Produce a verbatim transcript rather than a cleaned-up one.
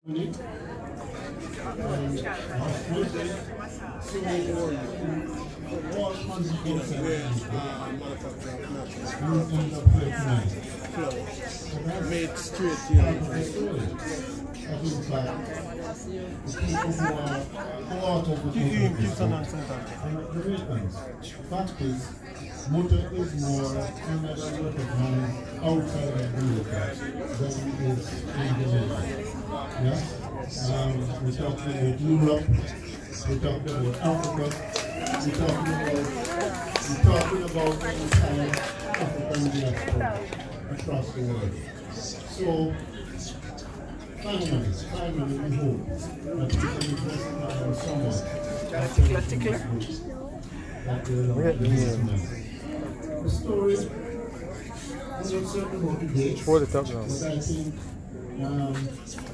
Made straight here. Kingston Night Fact is, Muta is more Canada recognized outside of America than it is in the nation. Yeah? Um, we're talking about Europe, we're talking about Africa, we're talking about we're talking about the entire African diaspora across the world. So finally, finally we hope that we can invest in someone that will that will the story will certainly motivate, but I think um,